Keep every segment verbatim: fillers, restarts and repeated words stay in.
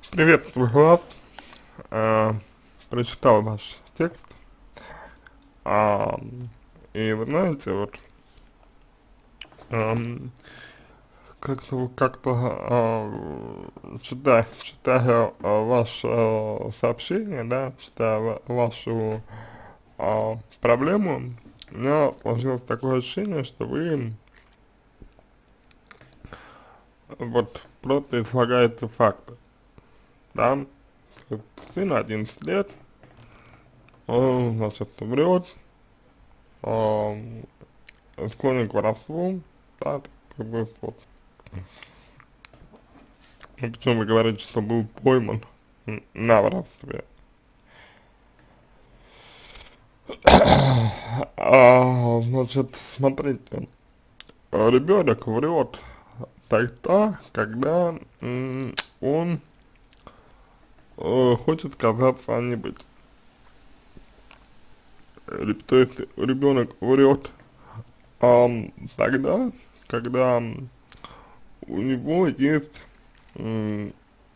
Приветствую вас. Э, Прочитал ваш текст. А, и вы знаете, вот ам, как-то как-то а, читая, читая а, ваше сообщение, да, читая ва- вашу а, проблему, у меня сложилось такое ощущение, что вы вот просто излагаете факты, да. Вот сын одиннадцать лет, он, значит, врет, склонен к воровству, да, как бы вот. Ну, причем вы говорите, что был пойман н- на воровстве. А, значит, смотрите, ребенок врет тогда, когда м, он э, хочет казаться, а не быть. Ре- То есть ребенок врет ам, тогда, когда м, у него есть м,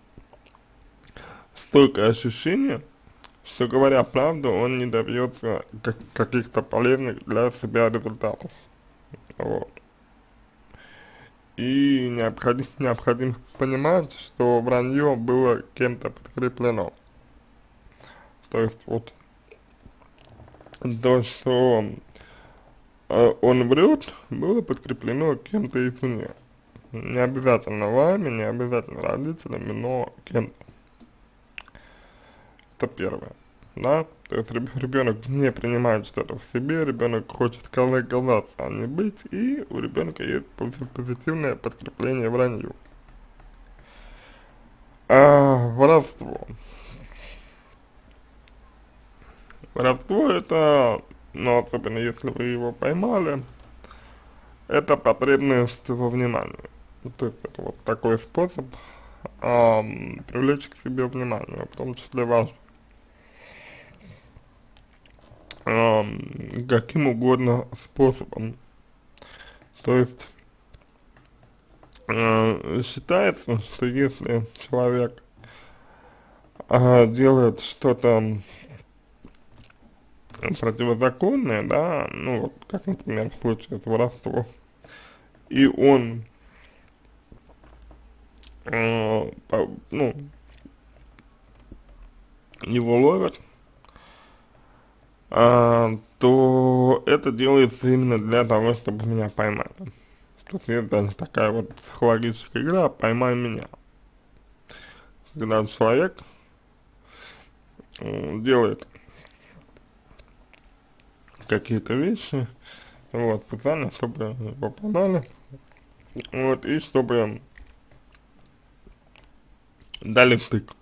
стойкое ощущение, что, говоря правду, он не добьется как каких-то полезных для себя результатов. Вот. И необходимо, необходимо понимать, что вранье было кем-то подкреплено. То есть вот то, что э, он врет, было подкреплено кем-то извне. Не обязательно вами, не обязательно родителями, но кем-то. Это первое. Да? То есть ребенок не принимает что-то в себе, ребенок хочет казаться, а не быть, и у ребенка есть пози- позитивное подкрепление вранью. А воровство. Воровство это, ну, особенно если вы его поймали, это потребность во внимании. Ну, то есть это вот такой способ ам, привлечь к себе внимание, в том числе ваш, ам, каким угодно способом. То есть э, считается, что если человек а, делает что-то противозаконное, да, ну вот, как, например, в случае с воровством, и он, э, по, ну, его ловят, а, то это делается именно для того, чтобы меня поймали. То есть это такая вот психологическая игра «поймай меня», когда человек э, делает какие-то вещи, вот, специально, чтобы его поймали, вот, и чтобы дали втык,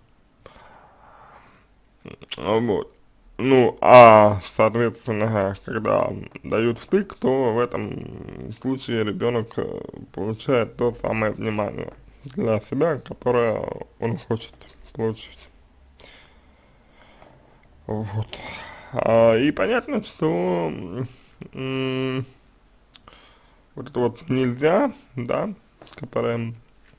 вот. Ну, а, соответственно, когда дают втык, то в этом случае ребенок э, получает то самое внимание для себя, которое он хочет получить. Вот. А, и понятно, что м, вот это вот нельзя, да, которое,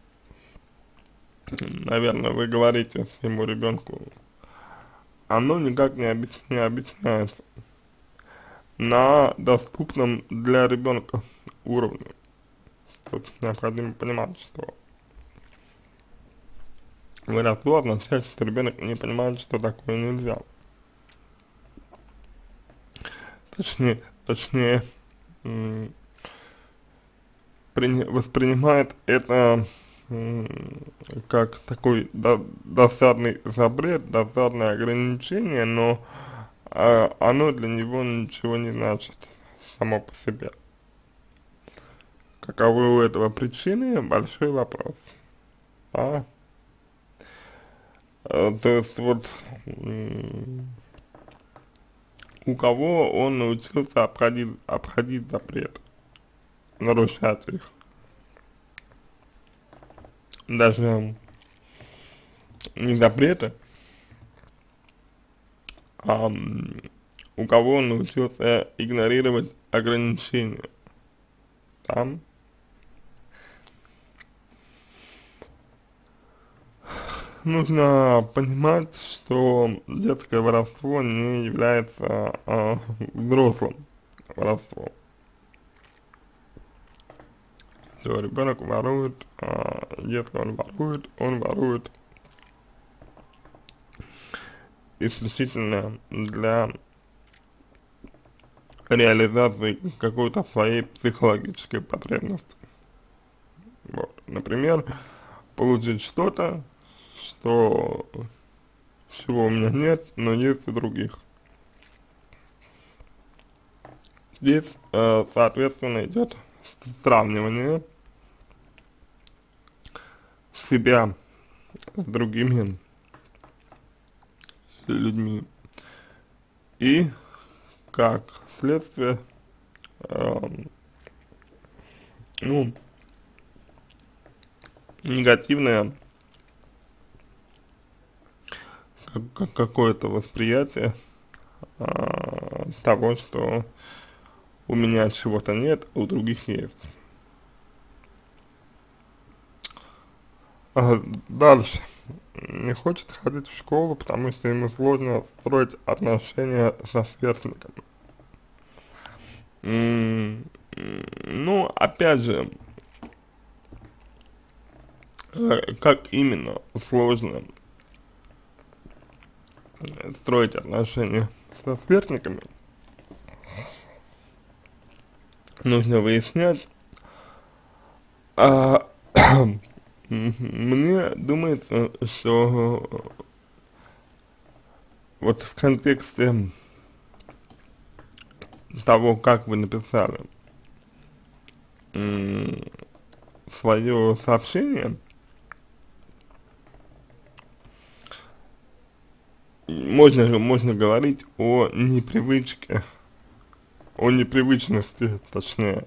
наверное, вы говорите своему ребенку, оно никак не, объяс, не объясняется на доступном для ребенка уровне. Тут необходимо понимать, что воровство означает, что ребенок не понимает, что такое нельзя. Точнее, точнее м, прини- воспринимает это м, как такой до- досадный запрет, досадное ограничение, но а, оно для него ничего не значит само по себе. Каковы у этого причины — большой вопрос. А? Э, То есть вот м, у кого он научился обходить, обходить запрет, нарушать их, даже не запреты, а м, у кого он научился игнорировать ограничения, там, нужно понимать, что детское воровство не является а, взрослым воровством. Что ребенок ворует, а, если он ворует, он ворует исключительно для реализации какой-то своей психологической потребности. Вот. Например, получить что-то, что, чего у меня нет, но есть у других. Здесь, э, соответственно, идет сравнивание себя с другими людьми. И, как следствие, э, ну, негативное как, какое-то восприятие э, того, что у меня чего-то нет, а у других есть. А дальше. Не хочет ходить в школу, потому что ему сложно строить отношения со сверстниками. М, Ну, опять же, э, как именно сложно э, строить отношения со сверстниками, нужно выяснять. А, мне думается, что вот в контексте того, как вы написали свое сообщение, можно же, можно говорить о непривычке, о непривычности, точнее,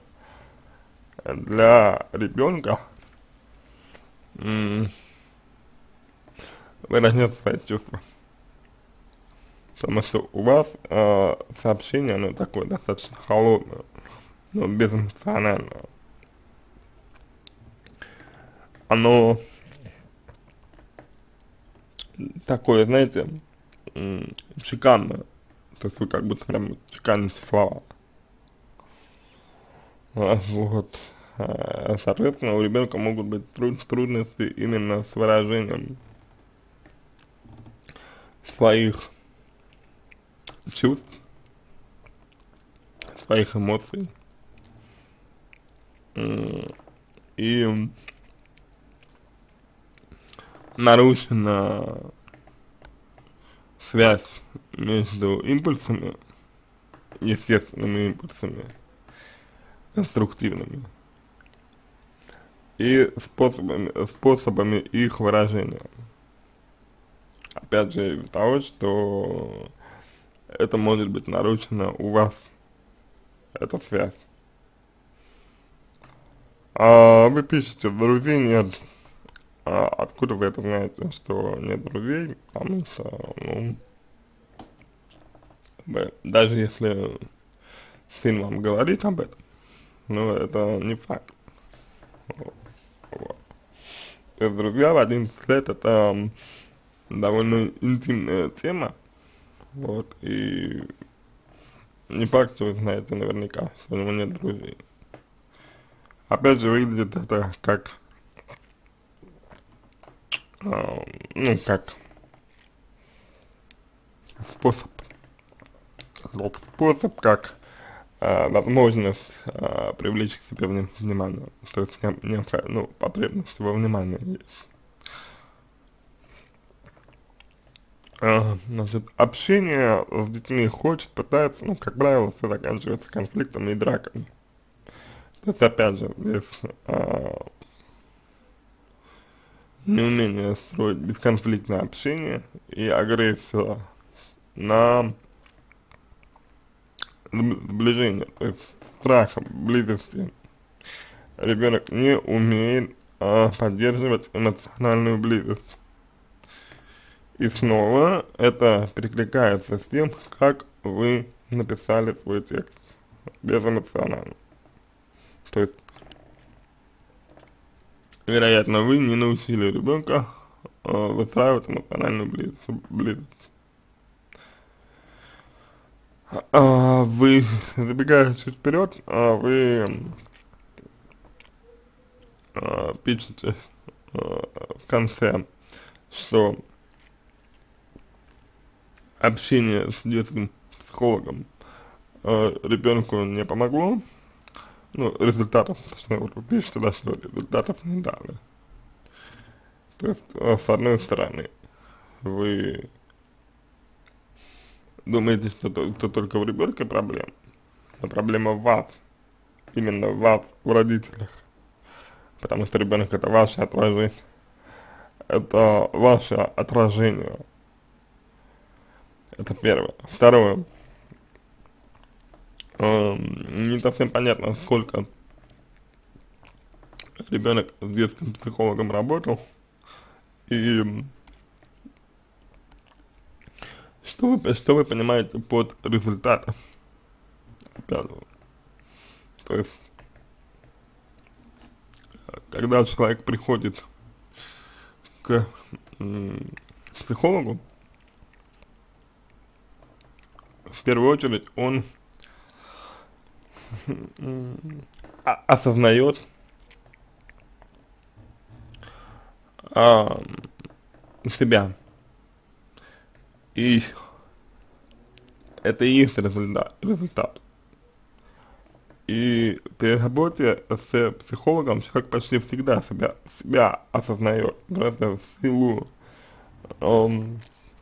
для ребенка выражать свои чувства. Потому что у вас э, сообщение, оно такое достаточно холодное, но безэмоциональное. Оно такое, знаете, чеканное. То есть вы как будто прям чеканите слова. А, вот. А, соответственно, у ребенка могут быть труд трудности именно с выражением своих чувств, своих эмоций. И нарушена связь между импульсами, естественными импульсами, конструктивными, и способами, способами их выражения. Опять же, из-за того, что это может быть нарушено у вас, эта связь. А вы пишете, друзей нет. А откуда вы это знаете, что нет друзей? Потому что, ну, даже если сын вам говорит об этом, но это не факт. Вот. То есть друзья в одиннадцать лет это довольно интимная тема, вот, и не факт, что вы знаете наверняка, что у него нет друзей. Опять же, выглядит это как, э, ну, как способ, как способ, как э, возможность э, привлечь к себе внимание, то есть не, не, ну, потребность во внимании есть. Uh, значит, общение с детьми хочет, пытается, ну, как правило, все заканчивается конфликтами и драками. То есть, опять же, здесь uh, неумение строить бесконфликтное общение и агрессия на сближение, то есть страх близости. Ребенок не умеет uh, поддерживать эмоциональную близость. И снова это перекликается с тем, как вы написали свой текст, безэмоционально. То есть, вероятно, вы не научили ребенка э, выстраивать эмоциональную близость. близость. А, вы, забегая чуть вперед, а, вы а, пишете а, в конце, что общение с детским психологом а, ребенку не помогло, ну, результатов, точнее, вот вы пишете, да, что результатов не дали. То есть, а, с одной стороны, вы думаете, что то, то только в ребенке проблема, но проблема в вас, именно в вас, в родителях, потому что ребенок это ваше отражение, это ваше отражение, это первое. Второе, э, не совсем понятно, сколько ребенок с детским психологом работал, и что вы, что вы понимаете под результатом, опять же. То есть, когда человек приходит к м, психологу, в первую очередь он а, осознает а, себя, и это и есть результат, результат. И при работе с психологом человек почти всегда себя, себя осознает, просто в силу эм,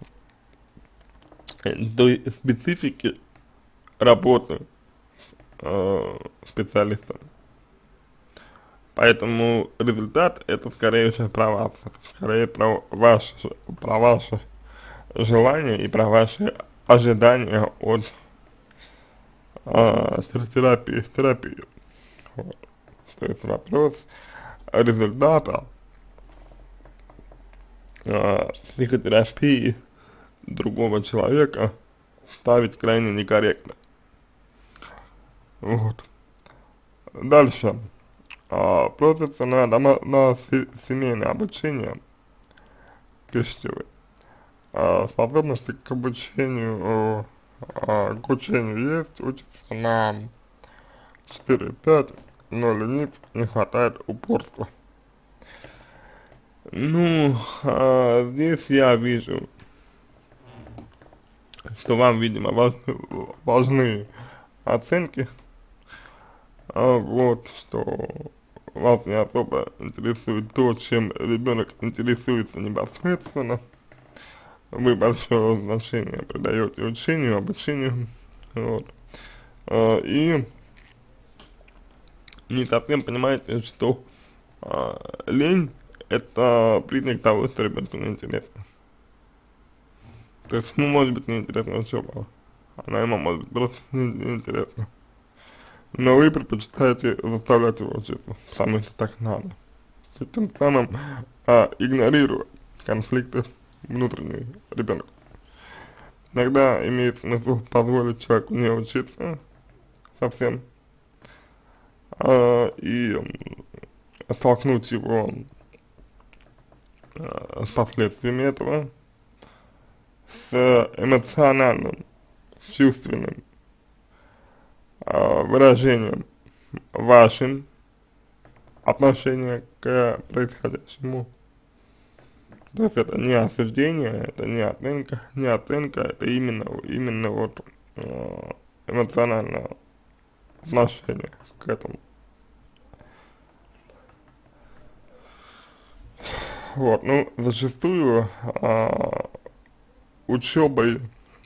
той специфики работы э, специалистом. Поэтому результат это скорее всего про вас, скорее про ваше, про ваше желание и про ваши ожидания от э, терапии, терапии. Вот. То есть вопрос результата э, психотерапии другого человека ставить крайне некорректно. Вот. Дальше. А, просится на, дома, на се, семейное обучение, пишите вы. А, способности к обучению, а, к учению есть, учится на четыре пять, но ленив, не хватает упорства. Ну, а, здесь я вижу, что вам, видимо, важны, важны оценки, а, вот, что вас не особо интересует то, чем ребенок интересуется непосредственно. Вы большое значение придаете учению, обучению, вот. А, и не совсем понимаете, что а, лень это признак того, что ребенку неинтересно. То есть ему может быть неинтересна учеба, она ему может быть просто неинтересна. Но вы предпочитаете заставлять его учиться, потому что так надо. И тем самым а, игнорируя конфликты внутренние ребенка. Иногда имеет смысл позволить человеку не учиться совсем, а, и м, столкнуть его а, с последствиями этого, с эмоциональным, чувственным а, выражением вашим отношения к происходящему. То есть это не осуждение, это не оценка, не оценка, это именно, именно вот э, эмоциональное отношение к этому. Вот, ну, зачастую э, учебой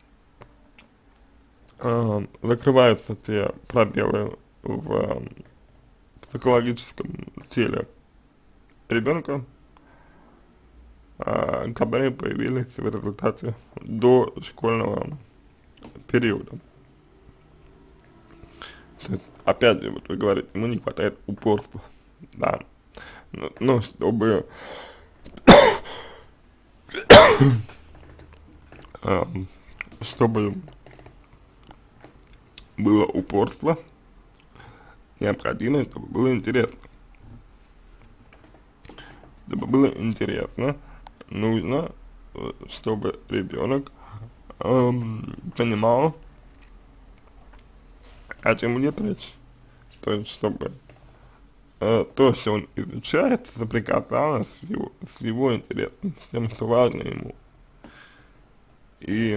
э, закрываются те пробелы в э, психологическом теле ребенка, э, которые появились в результате дошкольного периода. То есть, опять же, вот вы говорите, ему не хватает упорства, да, но, но чтобы э, чтобы было упорство, необходимо, чтобы было интересно. Чтобы было интересно, нужно, э, чтобы ребенок эм, понимал, о чем идет речь. То есть, чтобы э, то, что он изучает, соприкасалось с его, с его интересом, с тем, что важно ему. И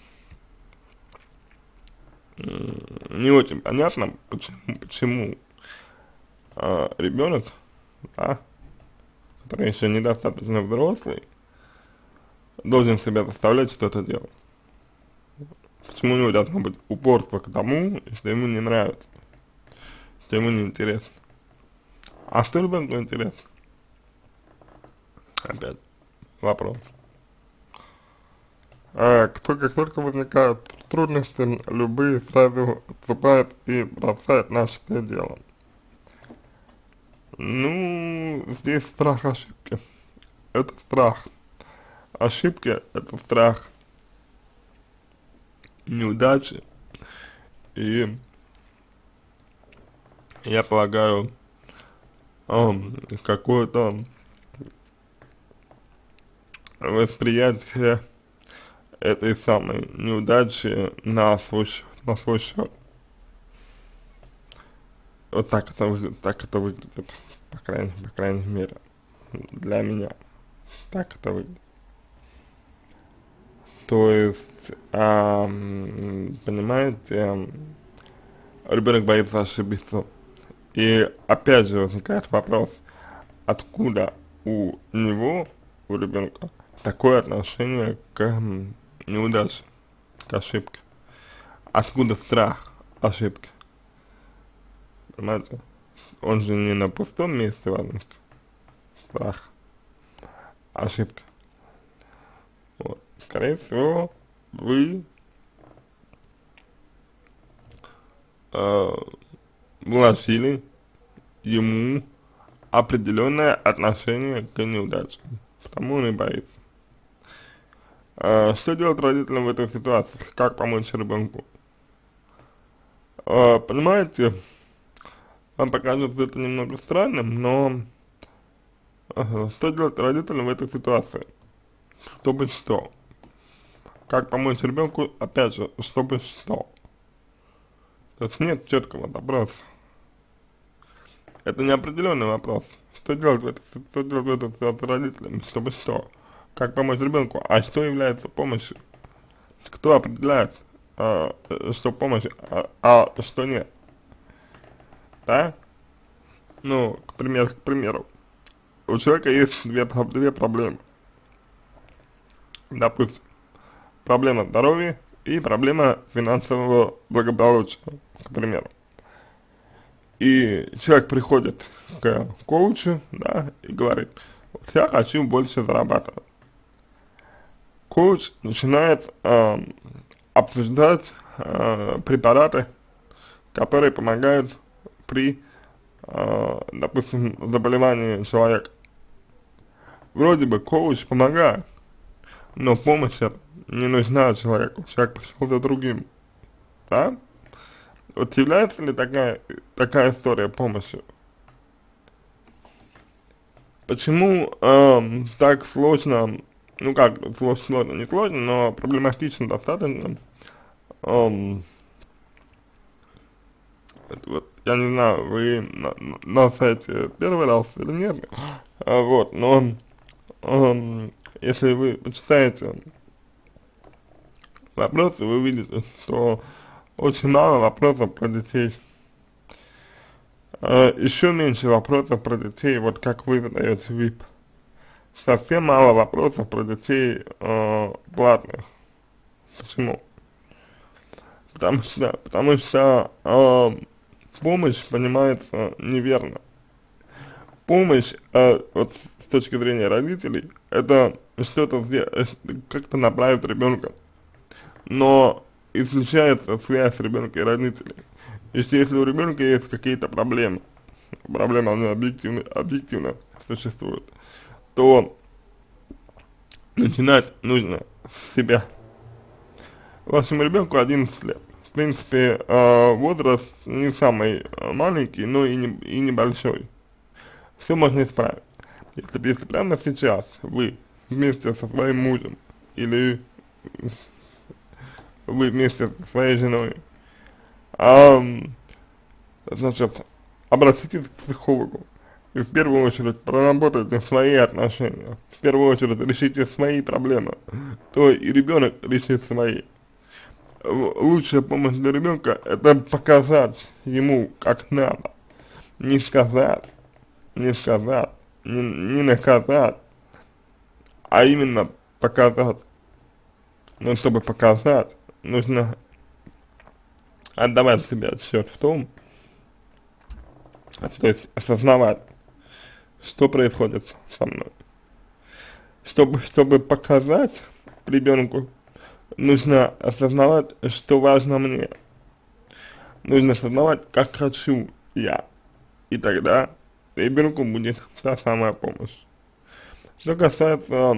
м, не очень понятно, почему, почему э, ребенок, да, который еще недостаточно взрослый, должен себя заставлять что-то делать. Почему у него должно быть упорство к тому, что ему не нравится, что ему не интересно. А что ребенку интересно? Опять вопрос. А, кто, как только возникают трудности, любые сразу отступают и бросают начатое дело. Ну, здесь страх ошибки. Это страх. Ошибки — это страх неудачи. И я полагаю, эм, какое-то восприятие этой самой неудачи на свой счет, на свой счет. Вот так это выглядит, так это выглядит, по крайней, по крайней мере, для меня. Так это выглядит. То есть, ам, понимаете, ребенок боится ошибиться. И опять же возникает вопрос, откуда у него, у ребенка, такое отношение к м, неудаче, к ошибке. Откуда страх ошибки? Понимаете? Он же не на пустом месте возник. Страх, ошибка. Вот. Скорее всего, вы э, вложили ему определенное отношение к неудаче. Потому он и боится. Э, что делать родителям в этой ситуации? Как помочь ребенку? Э, понимаете, вам покажется это немного странным, но э, что делать родителям в этой ситуации? Чтобы что? Как помочь ребенку, опять же, чтобы что? То есть нет четкого вопроса. Это неопределенный вопрос. Что делать в этой, что делать в этой ситуации родителям, чтобы что? Как помочь ребенку? А что является помощью? Кто определяет, а, что помощь, а, а что нет? Да? Ну, к примеру, к примеру, у человека есть две, две проблемы. Допустим, проблема здоровья и проблема финансового благополучия, к примеру. И человек приходит к коучу, да, и говорит, вот я хочу больше зарабатывать. Коуч начинает э, обсуждать э, препараты, которые помогают при, э, допустим, заболевании человека. Вроде бы коуч помогает, но помощь эта не нужна человеку, человек пришел за другим, да? Вот является ли такая, такая история помощью? Почему эм, так сложно, ну как, сложно, сложно, не сложно, но проблематично достаточно, эм, это вот, я не знаю, вы на, на сайте первый раз или нет, а, вот, но эм, если вы почитаете вопросы, вы видите, что очень мало вопросов про детей. Uh, еще меньше вопросов про детей, вот как вы задаете ВИП. Совсем мало вопросов про детей uh, платных. Почему? Потому что, потому что uh, помощь понимается неверно. Помощь, uh, вот с точки зрения родителей, это что-то как-то направить ребенка. Но исключается связь ребенка и родителей. Если, если у ребенка есть какие-то проблемы, проблемы они объективно, объективно существуют, то начинать нужно с себя. Вашему ребенку одиннадцать лет. В принципе, э, возраст не самый маленький, но и, не, и небольшой. Все можно исправить. Если, если прямо сейчас вы вместе со своим мужем, или вы вместе со своей женой, а, значит, обратитесь к психологу. И в первую очередь проработайте свои отношения, в первую очередь решите свои проблемы, то и ребенок решит свои. Лучшая помощь для ребенка — это показать ему, как надо, не сказать, не сказать, не, не наказать, а именно показать. Но чтобы показать, нужно отдавать себе отчет в том, то есть осознавать, что происходит со мной. Чтобы, чтобы показать ребенку, нужно осознавать, что важно мне. Нужно осознавать, как хочу я. И тогда ребенку будет та самая помощь. Что касается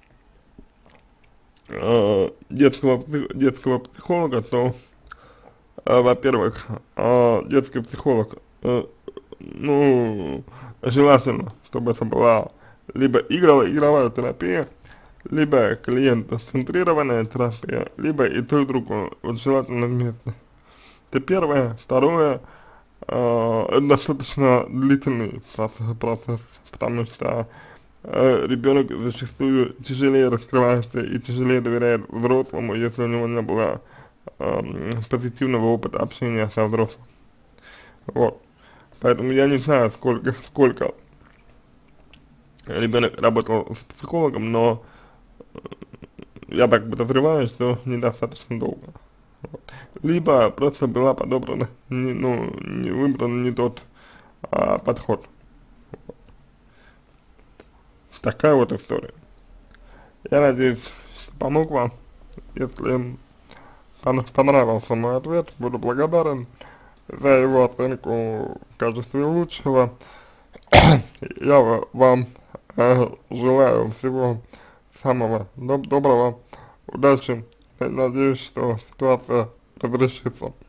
э, детского, детского психолога, то, э, во-первых, э, детский психолог, э, ну, желательно, чтобы это была либо игровая, игровая терапия, либо клиентоцентрированная терапия, либо и то, и другое, вот желательно вместе. Это первое. Второе, э, это достаточно длительный процесс, процесс потому что э, ребенок зачастую тяжелее раскрывается и тяжелее доверяет взрослому, если у него не было э, позитивного опыта общения со взрослым. Вот. Поэтому я не знаю, сколько, сколько ребенок работал с психологом, но я так подозреваю, что недостаточно долго. Вот. Либо просто была подобрана, не, ну, не выбран не тот а, подход. Вот. Такая вот история. Я надеюсь, что помог вам. Если понравился мой ответ, буду благодарен за его оценку в качестве лучшего. Я вам э, желаю всего самого доб доброго, удачи, надеюсь, что ситуация разрешится.